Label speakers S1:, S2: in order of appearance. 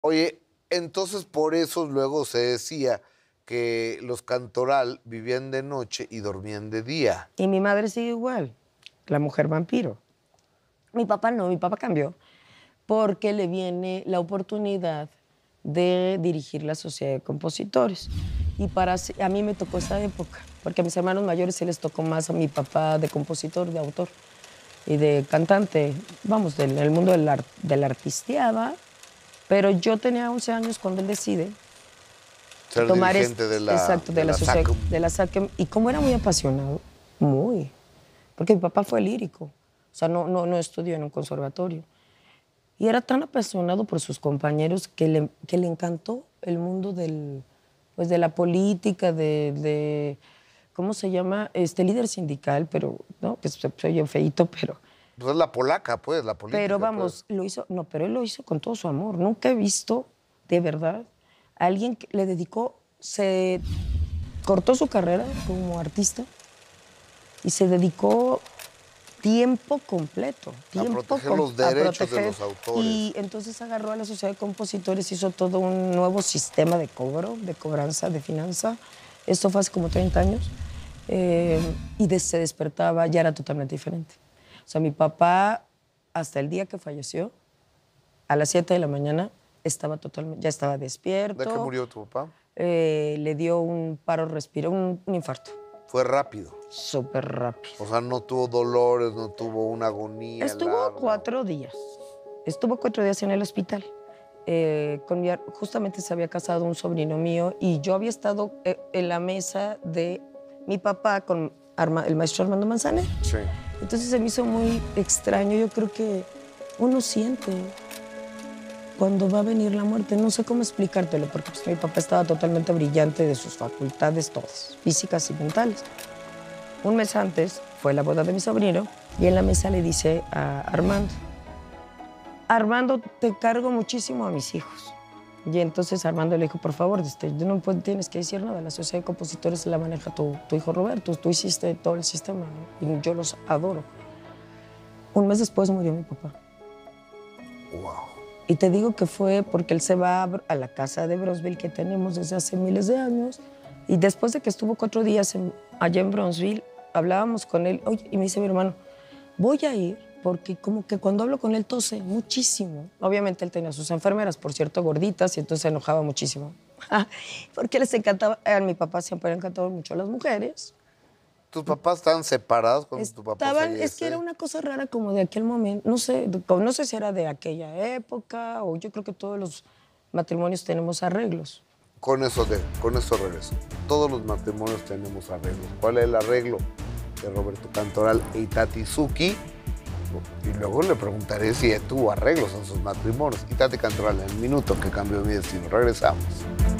S1: Oye, entonces por eso luego se decía que los Cantoral vivían de noche y dormían de día.
S2: Y mi madre sigue igual, la mujer vampiro. Mi papá no, mi papá cambió porque le viene la oportunidad de dirigir la Sociedad de Compositores. Y a mí me tocó esa época, porque a mis hermanos mayores sí les tocó más a mi papá de compositor, de autor y de cantante, vamos, del el mundo de la artisteada. Pero yo tenía 11 años cuando él decide
S1: Ser
S2: tomar
S1: dirigente
S2: exacto, de la sociedad,
S1: SACM.
S2: de la SACM. Y como era muy apasionado, muy, porque mi papá fue lírico, o sea, no estudió en un conservatorio. Y era tan apasionado por sus compañeros que le encantó el mundo pues de la política, ¿cómo se llama? Líder sindical, pero, ¿no? Que se oye feíto, pero...
S1: Pues es la polaca, pues, la política.
S2: Pero vamos,
S1: pues.
S2: lo hizo, no, pero él lo hizo con todo su amor. Nunca he visto, de verdad, a alguien que le dedicó, se cortó su carrera como artista y se dedicó tiempo completo.
S1: A proteger los derechos de los autores.
S2: Y entonces agarró a la Sociedad de Compositores, hizo todo un nuevo sistema de cobro, de cobranza, de finanza. Esto fue hace como 30 años. Se despertaba, ya era totalmente diferente. O sea, mi papá, hasta el día que falleció, a las 7 de la mañana, ya estaba despierto.
S1: ¿De qué murió tu papá?
S2: Le dio un paro respiratorio, un infarto.
S1: Fue rápido.
S2: Súper rápido.
S1: O sea, no tuvo dolores, no tuvo una agonía.
S2: Estuvo 4 días. Estuvo 4 días en el hospital. Justamente se había casado un sobrino mío y yo había estado en la mesa de mi papá con el maestro Armando Manzanero.
S1: Sí.
S2: Entonces se me hizo muy extraño. Yo creo que uno siente cuando va a venir la muerte. No sé cómo explicártelo, porque pues, mi papá estaba totalmente brillante de sus facultades todas, físicas y mentales. Un mes antes fue la boda de mi sobrino y en la mesa le dice a Armando, Armando, te cargo muchísimo a mis hijos. Y entonces Armando le dijo, por favor, no tienes que decir nada, la Sociedad de Compositores la maneja tu hijo Roberto, tú hiciste todo el sistema, ¿no? Y yo los adoro. Un mes después murió mi papá.
S1: Wow.
S2: Y te digo que fue porque él se va a la casa de Bronzeville que tenemos desde hace miles de años. Y después de que estuvo 4 días allá en Bronzeville, hablábamos con él. Oye, y me dice mi hermano, voy a ir porque como que cuando hablo con él tose muchísimo. Obviamente él tenía sus enfermeras, por cierto, gorditas, y entonces se enojaba muchísimo. Porque les encantaba, a mi papá siempre le encantaban mucho las mujeres.
S1: ¿Tus papás estaban separados cuando tu papá fallece?
S2: Es que era una cosa rara como de aquel momento, no sé si era de aquella época o yo creo que todos los matrimonios tenemos arreglos.
S1: Con eso regreso. Todos los matrimonios tenemos arreglos. ¿Cuál es el arreglo de Roberto Cantoral e Itati Zucchi? Y luego le preguntaré si tuvo arreglos en sus matrimonios. Itati Cantoral, en el minuto que cambió mi destino. Regresamos.